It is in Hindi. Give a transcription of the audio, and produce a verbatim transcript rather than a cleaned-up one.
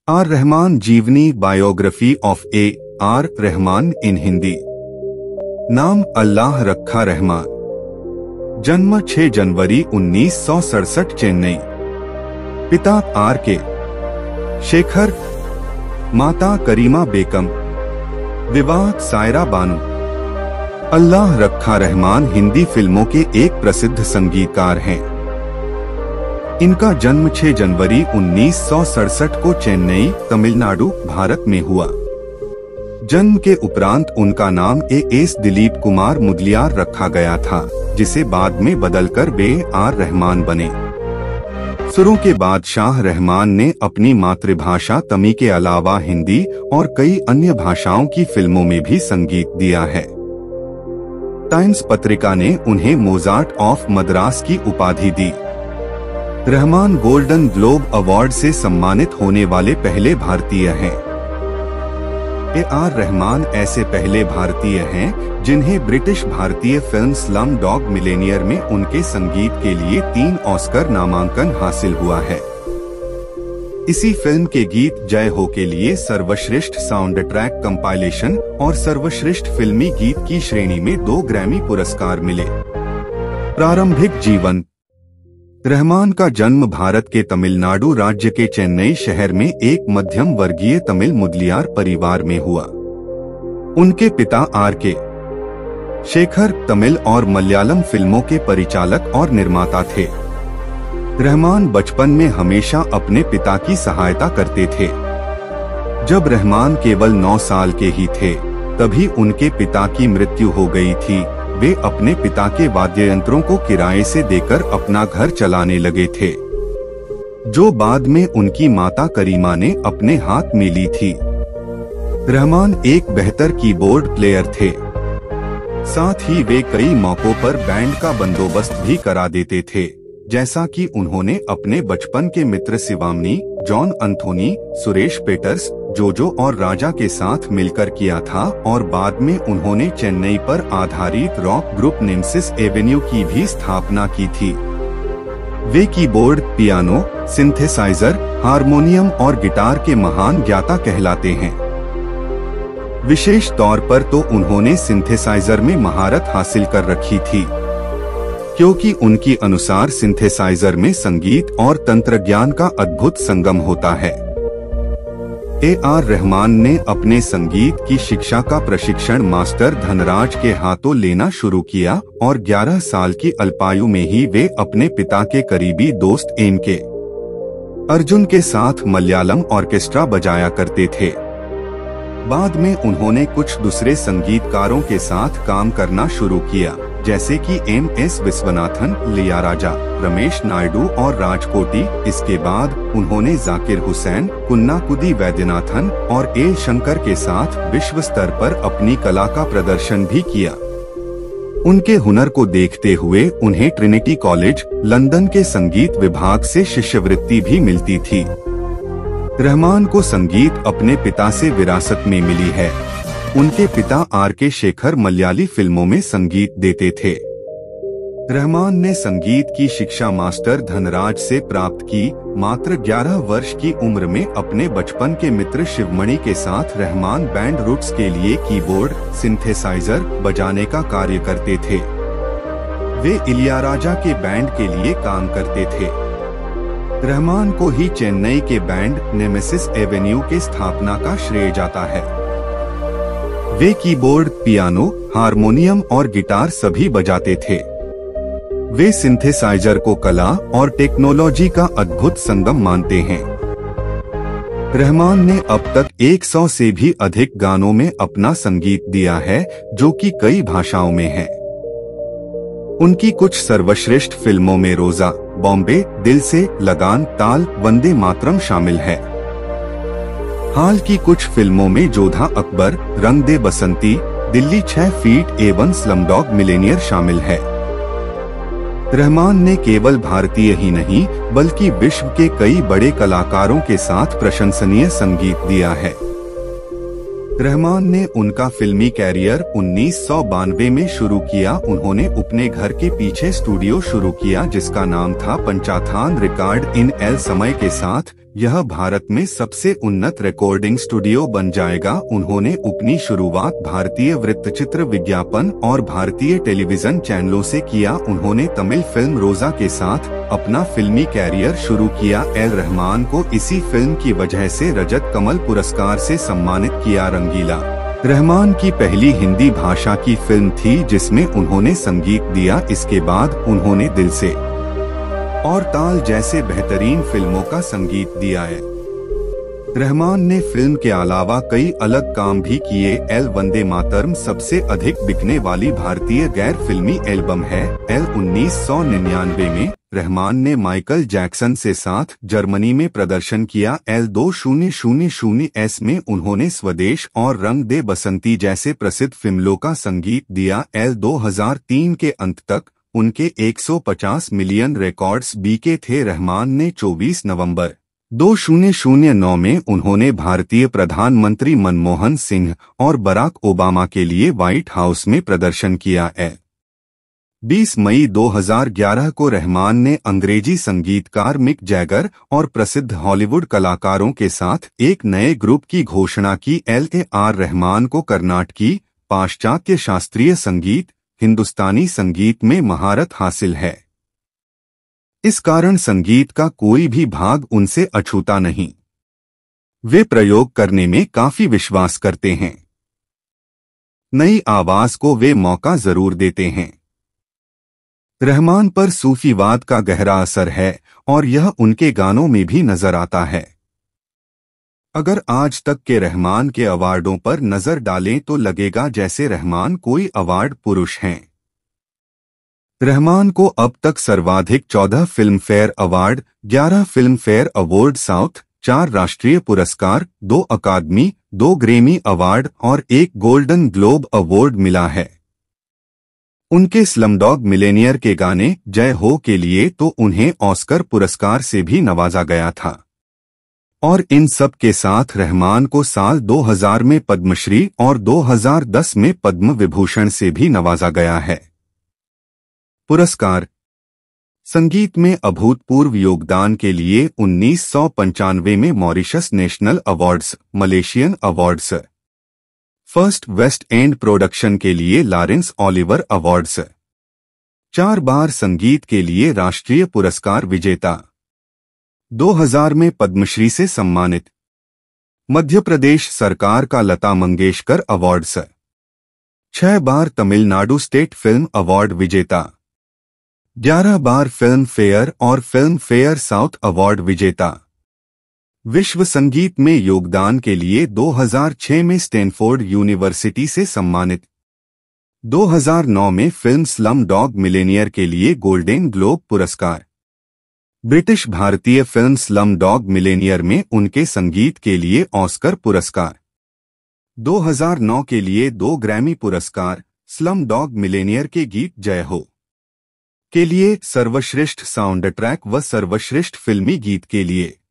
आर रहमान जीवनी biography of A R Rahman in Hindi. नाम अल्लाह रखा रहमान। जन्म छह जनवरी उन्नीस सौ सड़सठ चेन्नई। पिता आर के शेखर, माता करीमा बेगम। विवाह सायरा बानू। अल्लाह रखा रहमान हिंदी फिल्मों के एक प्रसिद्ध संगीतकार हैं। इनका जन्म छह जनवरी उन्नीस सौ सड़सठ को चेन्नई, तमिलनाडु, भारत में हुआ। जन्म के उपरांत उनका नाम ए एस दिलीप कुमार मुदलियार रखा गया था, जिसे बाद में बदलकर वे आर रहमान बने। सुरों के बादशाह रहमान ने अपनी मातृभाषा तमिल के अलावा हिंदी और कई अन्य भाषाओं की फिल्मों में भी संगीत दिया है। टाइम्स पत्रिका ने उन्हें मोजार्ट ऑफ मद्रास की उपाधि दी। रहमान गोल्डन ग्लोब अवार्ड से सम्मानित होने वाले पहले भारतीय हैं। ए आर रहमान ऐसे पहले भारतीय हैं जिन्हें ब्रिटिश भारतीय फिल्म स्लम डॉग मिलेनियर में उनके संगीत के लिए तीन ऑस्कर नामांकन हासिल हुआ है। इसी फिल्म के गीत जय हो के लिए सर्वश्रेष्ठ साउंड ट्रैक कंपाइलेशन और सर्वश्रेष्ठ फिल्मी गीत की श्रेणी में दो ग्रैमी पुरस्कार मिले। प्रारंभिक जीवन। रहमान का जन्म भारत के तमिलनाडु राज्य के चेन्नई शहर में एक मध्यम वर्गीय तमिल मुदलियार परिवार में हुआ। उनके पिता आर के शेखर तमिल और मलयालम फिल्मों के परिचालक और निर्माता थे। रहमान बचपन में हमेशा अपने पिता की सहायता करते थे। जब रहमान केवल नौ साल के ही थे, तभी उनके पिता की मृत्यु हो गई थी। वे अपने पिता के वाद्य यंत्रों को किराए से देकर अपना घर चलाने लगे थे, जो बाद में उनकी माता करीमा ने अपने हाथ में ली थी। रहमान एक बेहतर कीबोर्ड प्लेयर थे। साथ ही वे कई मौकों पर बैंड का बंदोबस्त भी करा देते थे, जैसा कि उन्होंने अपने बचपन के मित्र शिवामनी, जॉन अंथोनी, सुरेश पेटर्स, जोजो और राजा के साथ मिलकर किया था, और बाद में उन्होंने चेन्नई पर आधारित रॉक ग्रुप नेमेसिस एवेन्यू की भी स्थापना की थी। वे कीबोर्ड, पियानो, सिंथेसाइजर, हारमोनियम और गिटार के महान ज्ञाता कहलाते हैं। विशेष तौर पर तो उन्होंने सिंथेसाइजर में महारत हासिल कर रखी थी, क्योंकि उनकी अनुसार सिंथेसाइजर में संगीत और तंत्रज्ञान का अद्भुत संगम होता है। ए आर रहमान ने अपने संगीत की शिक्षा का प्रशिक्षण मास्टर धनराज के हाथों लेना शुरू किया और ग्यारह साल की अल्पायु में ही वे अपने पिता के करीबी दोस्त एम के अर्जुन के साथ मलयालम ऑर्केस्ट्रा बजाया करते थे। बाद में उन्होंने कुछ दूसरे संगीतकारों के साथ काम करना शुरू किया, जैसे कि एम एस विश्वनाथन, इलैयाराजा, रमेश नायडू और राजकोटी। इसके बाद उन्होंने जाकिर हुसैन, कुन्नाकुदी वैद्यनाथन और ए शंकर के साथ विश्व स्तर पर अपनी कला का प्रदर्शन भी किया। उनके हुनर को देखते हुए उन्हें ट्रिनिटी कॉलेज, लंदन के संगीत विभाग से शिष्यवृत्ति भी मिलती थी। रहमान को संगीत अपने पिता से विरासत में मिली है। उनके पिता आर के शेखर मलयाली फिल्मों में संगीत देते थे। रहमान ने संगीत की शिक्षा मास्टर धनराज से प्राप्त की। मात्र ग्यारह वर्ष की उम्र में अपने बचपन के मित्र शिवमणि के साथ रहमान बैंड रूट्स के लिए कीबोर्ड, सिंथेसाइजर बजाने का कार्य करते थे। वे इलैयाराजा के बैंड के लिए काम करते थे। रहमान को ही चेन्नई के बैंड नेमेसिस एवेन्यू के स्थापना का श्रेय जाता है। वे कीबोर्ड, पियानो, हारमोनियम और गिटार सभी बजाते थे। वे सिंथेसाइजर को कला और टेक्नोलॉजी का अद्भुत संगम मानते हैं। रहमान ने अब तक सौ से भी अधिक गानों में अपना संगीत दिया है, जो कि कई भाषाओं में है। उनकी कुछ सर्वश्रेष्ठ फिल्मों में रोजा, बॉम्बे, दिल से, लगान, ताल, वंदे मातरम शामिल है। हाल की कुछ फिल्मों में जोधा अकबर, रंग दे बसंती, दिल्ली छह फीट एवं स्लमडॉग मिलेनियर शामिल है। रहमान ने केवल भारतीय ही नहीं बल्कि विश्व के कई बड़े कलाकारों के साथ प्रशंसनीय संगीत दिया है। रहमान ने उनका फिल्मी कैरियर उन्नीस सौ बानवे में शुरू किया। उन्होंने अपने घर के पीछे स्टूडियो शुरू किया जिसका नाम था पंचाथान रिकॉर्ड इन एल समय के साथ यह भारत में सबसे उन्नत रिकॉर्डिंग स्टूडियो बन जाएगा। उन्होंने अपनी शुरुआत भारतीय वृत्तचित्र विज्ञापन और भारतीय टेलीविजन चैनलों से किया। उन्होंने तमिल फिल्म रोजा के साथ अपना फिल्मी कैरियर शुरू किया। एल रहमान को इसी फिल्म की वजह से रजत कमल पुरस्कार से सम्मानित किया। रंगीला रहमान की पहली हिंदी भाषा की फिल्म थी जिसमें उन्होंने संगीत दिया। इसके बाद उन्होंने दिल से और ताल जैसे बेहतरीन फिल्मों का संगीत दिया है। रहमान ने फिल्म के अलावा कई अलग काम भी किए। एल वंदे मातरम सबसे अधिक बिकने वाली भारतीय गैर फिल्मी एल्बम है। एल उन्नीस सौ निन्यानवे में रहमान ने माइकल जैक्सन से साथ जर्मनी में प्रदर्शन किया। एल दो शून्य शून्य शून्य एस में उन्होंने स्वदेश और रंग दे बसंती जैसे प्रसिद्ध फिल्मों का संगीत दिया। एल दो हज़ार तीन के अंत तक उनके एक सौ पचास मिलियन रिकॉर्ड्स बिके थे। रहमान ने चौबीस नवंबर दो हज़ार नौ में उन्होंने भारतीय प्रधानमंत्री मनमोहन सिंह और बराक ओबामा के लिए व्हाइट हाउस में प्रदर्शन किया है। बीस मई दो हज़ार ग्यारह को रहमान ने अंग्रेजी संगीतकार मिक जैगर और प्रसिद्ध हॉलीवुड कलाकारों के साथ एक नए ग्रुप की घोषणा की। एल ए आर रहमान को कर्नाटकी, पाश्चात्य शास्त्रीय संगीत, हिंदुस्तानी संगीत में महारत हासिल है। इस कारण संगीत का कोई भी भाग उनसे अछूता नहीं। वे प्रयोग करने में काफी विश्वास करते हैं। नई आवाज को वे मौका जरूर देते हैं। रहमान पर सूफीवाद का गहरा असर है और यह उनके गानों में भी नजर आता है। अगर आज तक के रहमान के अवार्डों पर नजर डालें तो लगेगा जैसे रहमान कोई अवार्ड पुरुष हैं। रहमान को अब तक सर्वाधिक चौदह फिल्म फेयर अवार्ड, ग्यारह फिल्म फेयर अवार्ड साउथ, चार राष्ट्रीय पुरस्कार, दो अकादमी, दो ग्रेमी अवार्ड और एक गोल्डन ग्लोब अवार्ड मिला है। उनके स्लमडॉग मिलेनियर के गाने जय हो के लिए तो उन्हें ऑस्कर पुरस्कार से भी नवाजा गया था। और इन सब के साथ रहमान को साल दो हज़ार में पद्मश्री और दो हज़ार दस में पद्म विभूषण से भी नवाजा गया है। पुरस्कार: संगीत में अभूतपूर्व योगदान के लिए उन्नीस सौ पंचानवे में Mauritius national awards, Malaysian awards, first west end production के लिए लॉरेंस ओलिवर अवार्ड्स, चार बार संगीत के लिए राष्ट्रीय पुरस्कार विजेता, दो हज़ार में पद्मश्री से सम्मानित, मध्य प्रदेश सरकार का लता मंगेशकर अवार्ड्स, छह बार तमिलनाडु स्टेट फिल्म अवार्ड विजेता, ग्यारह बार फिल्म फेयर और फिल्म फेयर साउथ अवार्ड विजेता, विश्व संगीत में योगदान के लिए दो हज़ार छह में स्टैनफोर्ड यूनिवर्सिटी से सम्मानित, दो हज़ार नौ में फिल्म स्लम डॉग मिलेनियर के लिए गोल्डन ग्लोब पुरस्कार, ब्रिटिश भारतीय फिल्म स्लम डॉग मिलेनियर में उनके संगीत के लिए ऑस्कर पुरस्कार, दो हज़ार नौ के लिए दो ग्रैमी पुरस्कार, स्लम डॉग मिलेनियर के गीत जय हो के लिए सर्वश्रेष्ठ साउंड ट्रैक व सर्वश्रेष्ठ फिल्मी गीत के लिए